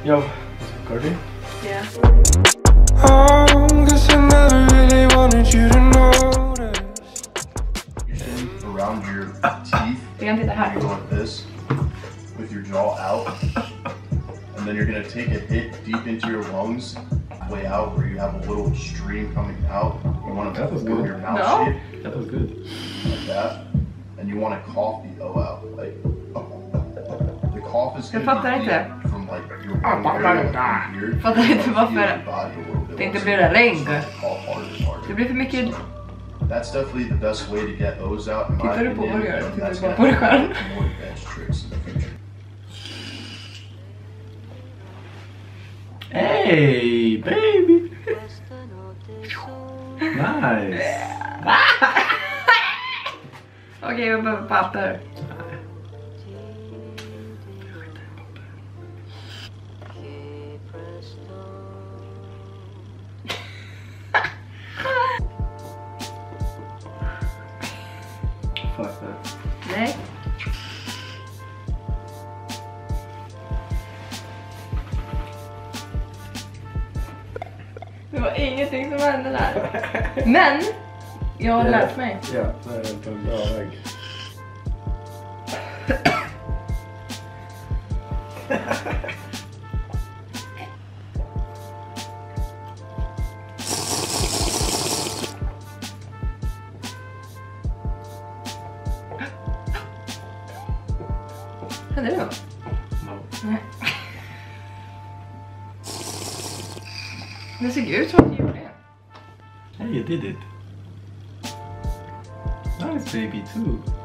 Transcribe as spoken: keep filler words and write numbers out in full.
Yo, recording? Yeah. Oh, guess I never really wanted you to notice. Around your teeth. You're gonna do the hat. You go like this with your jaw out, and then you're gonna take a hit deep into your lungs, way out where you have a little stream coming out. You want to form your mouth No. shape. That was good. Like that, and you want to cough the O out. Like the cough is Jag gonna fattar be inte. deep from like your Ah, lung fattar area, inte. like from here. Fattar inte You varför wanna feel your body a little bit det inte more. blir en regn. So cough harder and harder. Det blir för mycket. That's definitely the best way to get O's out in my Tittar du på vad opinion. du gör? and Tittar that's du bara gonna på dig själv? help more advanced tricks in the future. Hey, baby! Nice! Okej, jag behöver papper. Fuck that. Nej. Det var ingenting som hände där. Men jag har lärt mig. Ja, det är på en bra väg. Hände det då? No. Nej. Det såg ut som att jag gjorde det. Hey, you did it. Nice baby too.